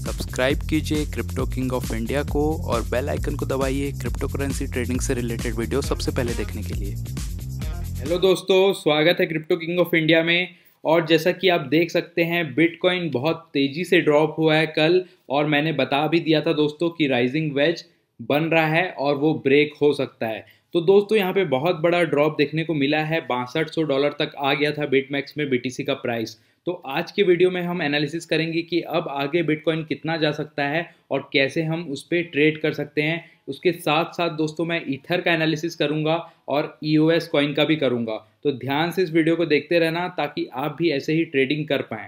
Subscribe कीजिए crypto king of India को और बेल आइकन को दबाइए क्रिप्टो करेंसी ट्रेडिंग से रिलेटेड वीडियो सबसे पहले देखने के लिए। हेलो दोस्तों, स्वागत है क्रिप्टो किंग ऑफ इंडिया में। और जैसा कि आप देख सकते हैं, बिटकॉइन बहुत तेज़ी से ड्रॉप हुआ है कल, और मैंने बता भी दिया था दोस्तों कि राइजिंग वेज बन रहा है और वो ब्रेक हो सकता है। तो दोस्तों यहाँ पे बहुत बड़ा ड्रॉप देखने को मिला है, $6200 तक आ गया था बिटमैक्स में बीटीसी का प्राइस। तो आज के वीडियो में हम एनालिसिस करेंगे कि अब आगे बिटकॉइन कितना जा सकता है और कैसे हम उस पर ट्रेड कर सकते हैं। उसके साथ साथ दोस्तों मैं ईथर का एनालिसिस करूंगा और EOS कॉइन का भी करूंगा। तो ध्यान से इस वीडियो को देखते रहना ताकि आप भी ऐसे ही ट्रेडिंग कर पाएं।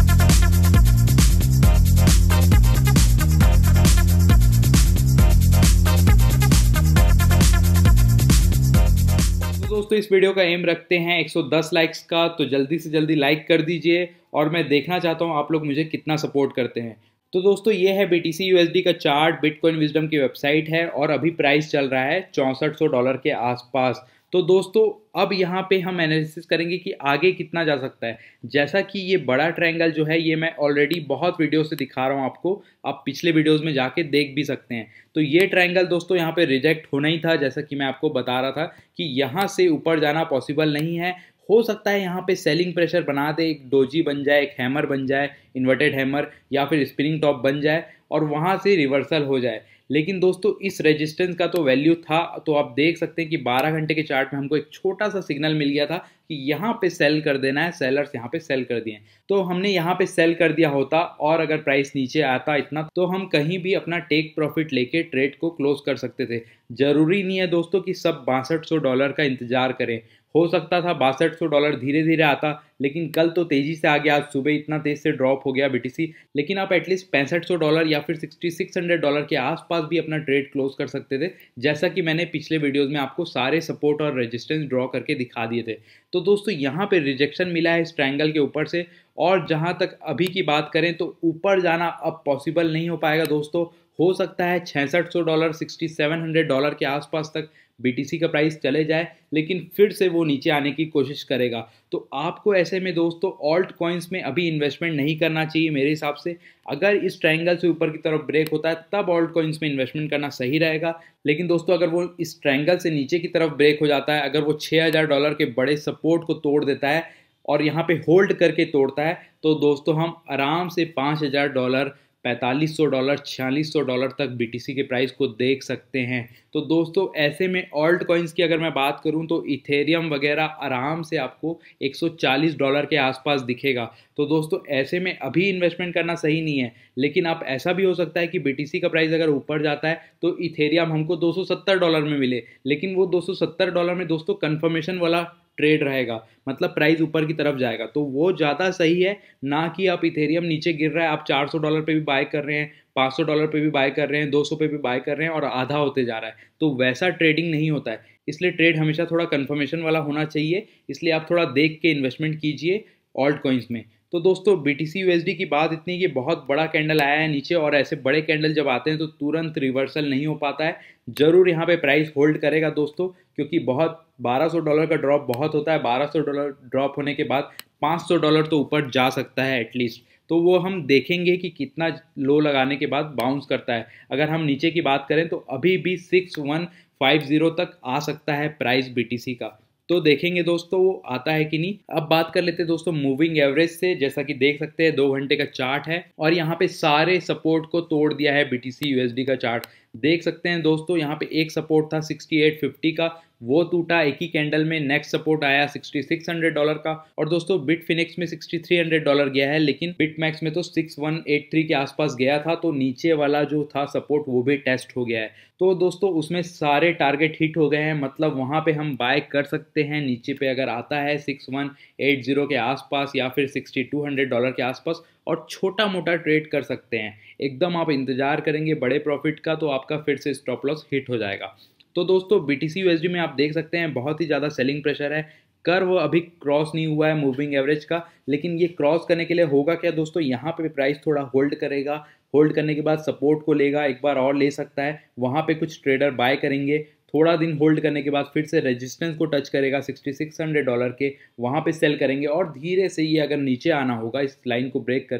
तो दोस्तों इस वीडियो का एम रखते हैं 110 लाइक्स का, तो जल्दी से जल्दी लाइक कर दीजिए और मैं देखना चाहता हूं आप लोग मुझे कितना सपोर्ट करते हैं। तो दोस्तों ये है BTC USD का चार्ट, बिटकॉइन विजडम की वेबसाइट है और अभी प्राइस चल रहा है $6400 के आसपास। तो दोस्तों अब यहाँ पे हम एनालिसिस करेंगे कि आगे कितना जा सकता है। जैसा कि ये बड़ा ट्रायंगल जो है ये मैं ऑलरेडी बहुत वीडियो से दिखा रहा हूँ आपको, आप पिछले वीडियोस में जाके देख भी सकते हैं। तो ये ट्रायंगल दोस्तों यहाँ पे रिजेक्ट होना ही था, जैसा कि मैं आपको बता रहा था कि यहाँ से ऊपर जाना पॉसिबल नहीं है। हो सकता है यहाँ पे सेलिंग प्रेशर बना दे, एक डोजी बन जाए, एक हैमर बन जाए, इन्वर्टेड हैमर, या फिर स्पिनिंग टॉप बन जाए और वहाँ से रिवर्सल हो जाए। लेकिन दोस्तों इस रेजिस्टेंस का तो वैल्यू था, तो आप देख सकते हैं कि 12 घंटे के चार्ट में हमको एक छोटा सा सिग्नल मिल गया था कि यहाँ पे सेल कर देना है, सेलर्स यहाँ पे सेल कर दिए। तो हमने यहाँ पे सेल कर दिया होता और अगर प्राइस नीचे आता इतना, तो हम कहीं भी अपना टेक प्रॉफिट लेके ट्रेड को क्लोज कर सकते थे। जरूरी नहीं है दोस्तों कि सब $6200 का इंतजार करें। हो सकता था $6200 धीरे धीरे आता, लेकिन कल तो तेजी से आ गया, आज सुबह इतना तेज से ड्रॉप हो गया BTC। लेकिन आप एटलीस्ट $6500 या फिर $6600 के आसपास भी अपना ट्रेड क्लोज कर सकते थे, जैसा कि मैंने पिछले वीडियोस में आपको सारे सपोर्ट और रेजिस्टेंस ड्रॉ करके दिखा दिए थे। तो दोस्तों यहाँ पे रिजेक्शन मिला है इस ट्रायंगल के ऊपर से, और जहाँ तक अभी की बात करें तो ऊपर जाना अब पॉसिबल नहीं हो पाएगा दोस्तों। हो सकता है $6600 $6700 के आसपास तक BTC का प्राइस चले जाए, लेकिन फिर से वो नीचे आने की कोशिश करेगा। तो आपको ऐसे में दोस्तों ऑल्ट कॉइन्स में अभी इन्वेस्टमेंट नहीं करना चाहिए मेरे हिसाब से। अगर इस ट्रायंगल से ऊपर की तरफ ब्रेक होता है तब ऑल्ट कॉइन्स में इन्वेस्टमेंट करना सही रहेगा। लेकिन दोस्तों अगर वो इस ट्रायंगल से नीचे की तरफ ब्रेक हो जाता है, अगर वो $6000 के बड़े सपोर्ट को तोड़ देता है और यहाँ पे होल्ड करके तोड़ता है, तो दोस्तों हम आराम से $5000, $4500, $4600 तक BTC के प्राइस को देख सकते हैं। तो दोस्तों ऐसे में ऑल्ट कॉइन्स की अगर मैं बात करूं तो इथेरियम वगैरह आराम से आपको $140 के आसपास दिखेगा। तो दोस्तों ऐसे में अभी इन्वेस्टमेंट करना सही नहीं है। लेकिन आप ऐसा भी हो सकता है कि BTC का प्राइस अगर ऊपर जाता है तो इथेरियम हमको $270 में मिले, लेकिन वो $270 में दोस्तों कन्फर्मेशन वाला ट्रेड रहेगा, मतलब प्राइस ऊपर की तरफ जाएगा, तो वो ज़्यादा सही है ना कि आप इथेरियम नीचे गिर रहा है, आप $400 पे भी बाय कर रहे हैं, $500 पे भी बाय कर रहे हैं, 200 पे भी बाय कर रहे हैं और आधा होते जा रहा है। तो वैसा ट्रेडिंग नहीं होता है, इसलिए ट्रेड हमेशा थोड़ा कन्फर्मेशन वाला होना चाहिए। इसलिए आप थोड़ा देख के इन्वेस्टमेंट कीजिए ऑल्ट कॉइन्स में। तो दोस्तों BTC USD की बात इतनी कि बहुत बड़ा कैंडल आया है नीचे, और ऐसे बड़े कैंडल जब आते हैं तो तुरंत रिवर्सल नहीं हो पाता है। जरूर यहाँ पे प्राइस होल्ड करेगा दोस्तों, क्योंकि बहुत $1200 का ड्रॉप बहुत होता है। $1200 ड्रॉप होने के बाद $500 तो ऊपर जा सकता है एटलीस्ट। तो वो हम देखेंगे कि कितना लो लगाने के बाद बाउंस करता है। अगर हम नीचे की बात करें तो अभी भी 6150 तक आ सकता है प्राइस BTC का, तो देखेंगे दोस्तों वो आता है कि नहीं। अब बात कर लेते हैं दोस्तों मूविंग एवरेज से। जैसा कि देख सकते हैं 2 घंटे का चार्ट है और यहाँ पे सारे सपोर्ट को तोड़ दिया है BTC USD का चार्ट। देख सकते हैं दोस्तों यहाँ पे एक सपोर्ट था 6850 का, वो टूटा एक ही कैंडल में। नेक्स्ट सपोर्ट आया $6600 का, और दोस्तों बिटफिनिक्स में $6300 गया है, लेकिन बिटमैक्स में तो 6183 के आसपास गया था। तो नीचे वाला जो था सपोर्ट वो भी टेस्ट हो गया है। तो दोस्तों उसमें सारे टारगेट हिट हो गए हैं, मतलब वहाँ पे हम बाय कर सकते हैं। नीचे पे अगर आता है 6180 के आसपास या फिर $6200 के आसपास, और छोटा मोटा ट्रेड कर सकते हैं। एकदम आप इंतजार करेंगे बड़े प्रॉफिट का तो आपका फिर से स्टॉप लॉस हिट हो जाएगा। तो दोस्तों BTC USD में आप देख सकते हैं बहुत ही ज़्यादा सेलिंग प्रेशर है। कर्व अभी क्रॉस नहीं हुआ है मूविंग एवरेज का, लेकिन ये क्रॉस करने के लिए होगा क्या दोस्तों, यहाँ पे प्राइस थोड़ा होल्ड करेगा। होल्ड करने के बाद सपोर्ट को लेगा, एक बार और ले सकता है, वहाँ पे कुछ ट्रेडर बाय करेंगे। थोड़ा दिन होल्ड करने के बाद फिर से रेजिस्टेंस को टच करेगा $6600 के, वहाँ पे सेल करेंगे और धीरे से ये अगर नीचे आना होगा इस लाइन को ब्रेक करके,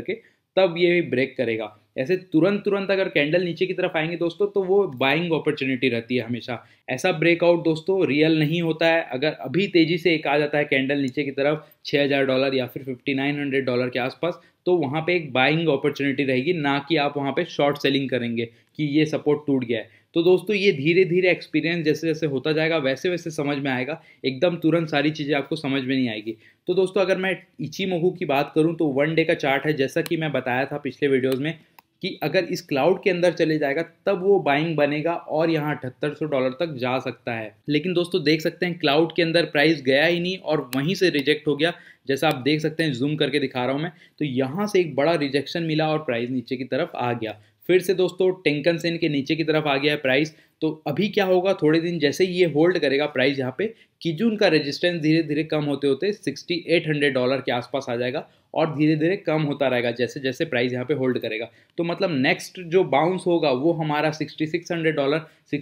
तब ये ब्रेक करेगा। ऐसे तुरंत अगर कैंडल नीचे की तरफ आएंगे दोस्तों तो वो बाइंग अपॉर्चुनिटी रहती है हमेशा। ऐसा ब्रेकआउट दोस्तों रियल नहीं होता है। अगर अभी तेजी से एक आ जाता है कैंडल नीचे की तरफ $6000 या फिर $5900 के आसपास, तो वहाँ पे एक बाइंग अपॉर्चुनिटी रहेगी, ना कि आप वहाँ पे शॉर्ट सेलिंग करेंगे कि ये सपोर्ट टूट गया है। तो दोस्तों ये धीरे धीरे एक्सपीरियंस जैसे जैसे होता जाएगा वैसे वैसे समझ में आएगा, एकदम तुरंत सारी चीज़ें आपको समझ में नहीं आएगी। तो दोस्तों अगर मैं इचिमोकू की बात करूं तो 1 डे का चार्ट है, जैसा कि मैं बताया था पिछले वीडियोस में कि अगर इस क्लाउड के अंदर चले जाएगा तब वो बाइंग बनेगा और यहाँ $7800 तक जा सकता है। लेकिन दोस्तों देख सकते हैं क्लाउड के अंदर प्राइस गया ही नहीं और वहीं से रिजेक्ट हो गया। जैसा आप देख सकते हैं, जूम करके दिखा रहा हूँ मैं, तो यहाँ से एक बड़ा रिजेक्शन मिला और प्राइस नीचे की तरफ आ गया। फिर से दोस्तों टेंकन सेन के नीचे की तरफ आ गया है प्राइस। तो अभी क्या होगा, थोड़े दिन जैसे ही ये होल्ड करेगा प्राइस यहाँ पे, किजुन का रेजिस्टेंस धीरे धीरे कम होते होते $6800 के आसपास आ जाएगा और धीरे धीरे कम होता रहेगा जैसे जैसे प्राइस यहाँ पे होल्ड करेगा। तो मतलब नेक्स्ट जो बाउंस होगा वो हमारा $6600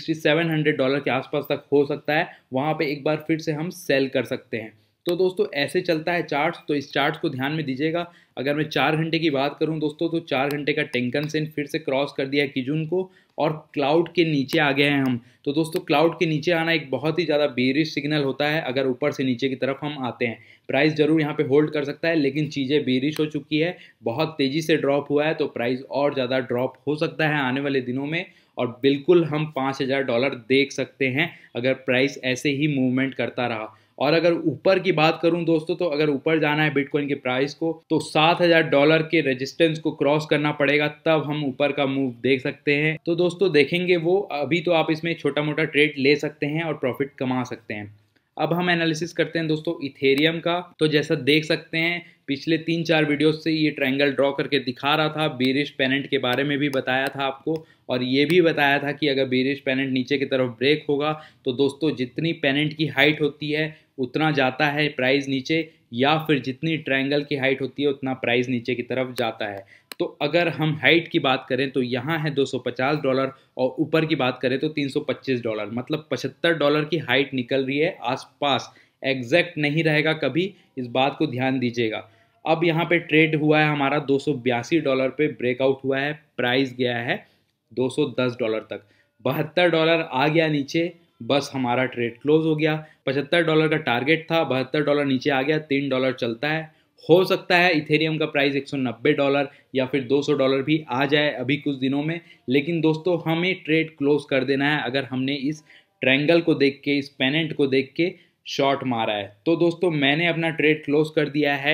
$6700 के आसपास तक हो सकता है। वहाँ पे एक बार फिर से हम सेल कर सकते हैं। तो दोस्तों ऐसे चलता है चार्ट्स, तो इस चार्ट्स को ध्यान में दीजिएगा। अगर मैं 4 घंटे की बात करूं दोस्तों तो 4 घंटे का टेंकन सेन फिर से क्रॉस कर दिया है किजुन को और क्लाउड के नीचे आ गए हैं हम। तो दोस्तों क्लाउड के नीचे आना एक बहुत ही ज़्यादा बेरिश सिग्नल होता है। अगर ऊपर से नीचे की तरफ हम आते हैं, प्राइस जरूर यहाँ पे होल्ड कर सकता है, लेकिन चीज़ें बेरिश हो चुकी है, बहुत तेज़ी से ड्रॉप हुआ है, तो प्राइस और ज़्यादा ड्रॉप हो सकता है आने वाले दिनों में। और बिल्कुल हम $5000 देख सकते हैं अगर प्राइस ऐसे ही मूवमेंट करता रहा। और अगर ऊपर की बात करूं दोस्तों, तो अगर ऊपर जाना है बिटकॉइन के प्राइस को तो $7000 के रेजिस्टेंस को क्रॉस करना पड़ेगा, तब हम ऊपर का मूव देख सकते हैं। तो दोस्तों देखेंगे वो, अभी तो आप इसमें छोटा मोटा ट्रेड ले सकते हैं और प्रॉफिट कमा सकते हैं। अब हम एनालिसिस करते हैं दोस्तों इथेरियम का। तो जैसा देख सकते हैं पिछले 3-4 वीडियोस से ये ट्रायंगल ड्रॉ करके दिखा रहा था। बेरिश पेनेंट के बारे में भी बताया था आपको, और ये भी बताया था कि अगर बेरिश पेनेंट नीचे की तरफ ब्रेक होगा तो दोस्तों जितनी पेनेंट की हाइट होती है उतना जाता है प्राइस नीचे, या फिर जितनी ट्रायंगल की हाइट होती है उतना प्राइस नीचे की तरफ जाता है। तो अगर हम हाइट की बात करें तो यहाँ है $250 और ऊपर की बात करें तो $325, मतलब $75 की हाइट निकल रही है आसपास। एग्जैक्ट नहीं रहेगा कभी, इस बात को ध्यान दीजिएगा। अब यहाँ पे ट्रेड हुआ है हमारा $282 पे ब्रेकआउट हुआ है, प्राइस गया है $210 तक। $72 आ गया नीचे, बस हमारा ट्रेड क्लोज हो गया। $75 का टारगेट था, $72 नीचे आ गया, $3 चलता है। हो सकता है इथेरियम का प्राइस $190 या फिर $200 भी आ जाए अभी कुछ दिनों में, लेकिन दोस्तों हमें ट्रेड क्लोज कर देना है अगर हमने इस ट्रायंगल को देख के, इस पेनेंट को देख के शॉर्ट मारा है। तो दोस्तों मैंने अपना ट्रेड क्लोज कर दिया है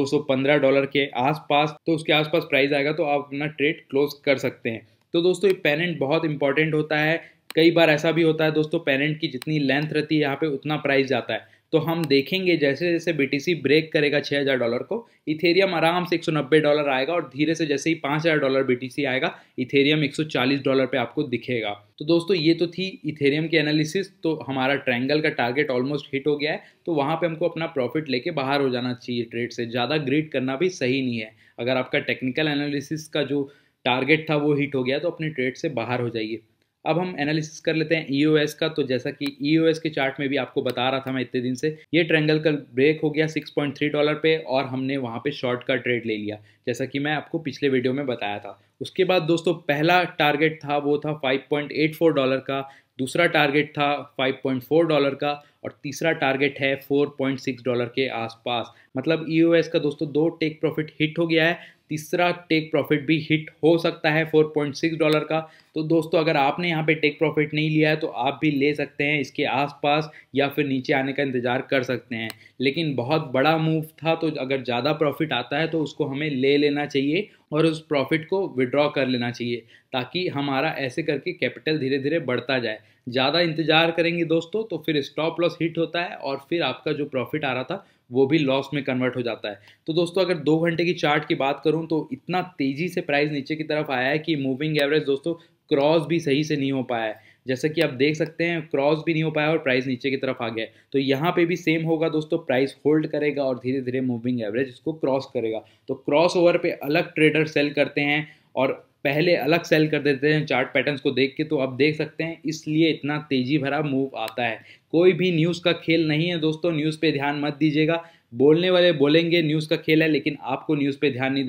$215 के आसपास, तो उसके आसपास प्राइस आएगा तो आप अपना ट्रेड क्लोज कर सकते हैं। तो दोस्तों ये पेनेंट बहुत इंपॉर्टेंट होता है। कई बार ऐसा भी होता है दोस्तों, पेनेंट की जितनी लेंथ रहती है यहाँ पे उतना प्राइस जाता है। तो हम देखेंगे जैसे जैसे BTC ब्रेक करेगा $6000 को, इथेरियम आराम से $190 आएगा, और धीरे से जैसे ही $5000 BTC आएगा इथेरियम $140 पे आपको दिखेगा। तो दोस्तों ये तो थी इथेरियम की एनालिसिस। तो हमारा ट्रायंगल का टारगेट ऑलमोस्ट हिट हो गया है, तो वहाँ पे हमको अपना प्रॉफिट लेके बाहर हो जाना चाहिए ट्रेड से। ज़्यादा ग्रीड करना भी सही नहीं है। अगर आपका टेक्निकल एनालिसिस का जो टारगेट था वो हिट हो गया तो अपने ट्रेड से बाहर हो जाइए। अब हम एनालिसिस कर लेते हैं EOS का। तो जैसा कि EOS के चार्ट में भी आपको बता रहा था मैं इतने दिन से, ये ट्रायंगल का ब्रेक हो गया $6.3 पे और हमने वहाँ पे शॉर्ट का ट्रेड ले लिया, जैसा कि मैं आपको पिछले वीडियो में बताया था। उसके बाद दोस्तों पहला टारगेट था वो था $5.84 का, दूसरा टारगेट था $5.4 का, और तीसरा टारगेट है $4.6 के आसपास। मतलब EOS का दोस्तों 2 टेक प्रॉफिट हिट हो गया है, तीसरा टेक प्रॉफिट भी हिट हो सकता है $4.6 का। तो दोस्तों अगर आपने यहाँ पे टेक प्रॉफिट नहीं लिया है तो आप भी ले सकते हैं इसके आसपास, या फिर नीचे आने का इंतज़ार कर सकते हैं। लेकिन बहुत बड़ा मूव था, तो अगर ज़्यादा प्रॉफिट आता है तो उसको हमें ले लेना चाहिए और उस प्रॉफिट को विड्रॉ कर लेना चाहिए, ताकि हमारा ऐसे करके कैपिटल धीरे धीरे बढ़ता जाए। ज़्यादा इंतज़ार करेंगे दोस्तों तो फिर स्टॉप लॉस हिट होता है और फिर आपका जो प्रॉफिट आ रहा था वो भी लॉस में कन्वर्ट हो जाता है। तो दोस्तों अगर 2 घंटे की चार्ट की बात करूं तो इतना तेज़ी से प्राइस नीचे की तरफ आया है कि मूविंग एवरेज दोस्तों क्रॉस भी सही से नहीं हो पाया है। जैसा कि आप देख सकते हैं क्रॉस भी नहीं हो पाया और प्राइस नीचे की तरफ आ गया है। तो यहाँ पे भी सेम होगा दोस्तों, प्राइस होल्ड करेगा और धीरे धीरे मूविंग एवरेज इसको क्रॉस करेगा। तो क्रॉस ओवर पे अलग ट्रेडर सेल करते हैं और पहले अलग सेल कर देते हैं चार्ट पैटर्न्स को देख के। तो आप देख सकते हैं इसलिए इतना तेज़ी भरा मूव आता है। कोई भी न्यूज़ का खेल नहीं है दोस्तों, न्यूज़ पे ध्यान मत दीजिएगा। बोलने वाले बोलेंगे न्यूज़ का खेल है, लेकिन आपको न्यूज़ पे ध्यान नहीं देना है।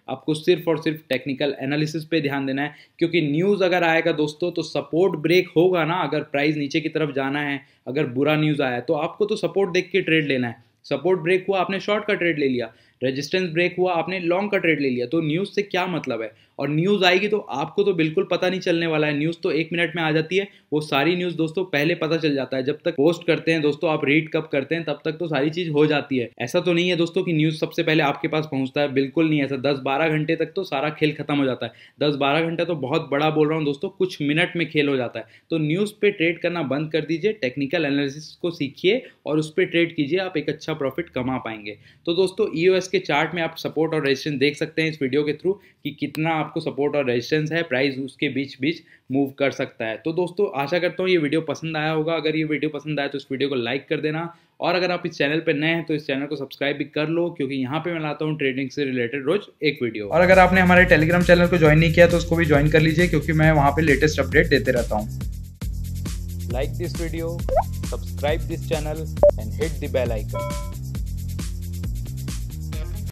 आपको सिर्फ और सिर्फ टेक्निकल एनालिसिस पे ध्यान देना है, क्योंकि न्यूज़ अगर आएगा दोस्तों तो सपोर्ट ब्रेक होगा ना, अगर प्राइस नीचे की तरफ जाना है, अगर बुरा न्यूज़ आया तो आपको तो सपोर्ट देख के ट्रेड लेना है। सपोर्ट ब्रेक हुआ आपने शॉर्ट का ट्रेड ले लिया, रेजिस्टेंस ब्रेक हुआ आपने लॉन्ग का ट्रेड ले लिया। तो न्यूज़ से क्या मतलब है, और न्यूज़ आएगी तो आपको तो बिल्कुल पता नहीं चलने वाला है। न्यूज़ तो 1 मिनट में आ जाती है, वो सारी न्यूज़ दोस्तों पहले पता चल जाता है। जब तक पोस्ट करते हैं दोस्तों, आप रीड कब करते हैं तब तक तो सारी चीज़ हो जाती है। ऐसा तो नहीं है दोस्तों कि न्यूज़ सबसे पहले आपके पास पहुंचता है, बिल्कुल नहीं ऐसा। 10-12 घंटे तक तो सारा खेल खत्म हो जाता है। 10-12 घंटे तो बहुत बड़ा बोल रहा हूँ दोस्तों, कुछ मिनट में खेल हो जाता है। तो न्यूज़ पे ट्रेड करना बंद कर दीजिए, टेक्निकल एनालिसिस को सीखिए और उस पर ट्रेड कीजिए, आप एक अच्छा प्रॉफिट कमा पाएंगे। तो दोस्तों EOS के चार्ट में आप सपोर्ट और रेजिस्टेंस देख सकते हैं इस वीडियो के थ्रू कि कितना आपको सपोर्ट और रेजिस्टेंस है, प्राइस उसके बीच बीच मूव कर सकता है। तो दोस्तों आशा करता हूँ ये वीडियो पसंद आया होगा। अगर ये वीडियो पसंद आया तो इस वीडियो को लाइक कर देना, और अगर आप इस चैनल पर नए हैं तो इस चैनल को सब्सक्राइब भी कर लो, क्योंकि यहाँ पे मैं लाता हूँ ट्रेडिंग से रिलेटेड रोज एक वीडियो। और अगर आपने हमारे टेलीग्राम चैनल को ज्वाइन नहीं किया तो उसको भी ज्वाइन कर लीजिए, क्योंकि मैं वहाँ पे लेटेस्ट अपडेट देते रहता हूँ। Like this video, subscribe this channel and hit the bell icon.